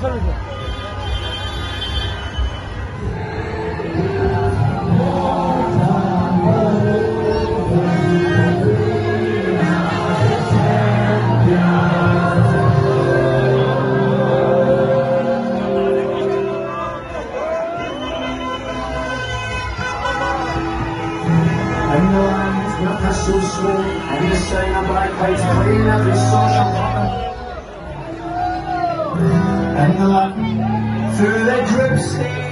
So small, and you're saying I'm like way to clean every social problem. And the light through the drip sea.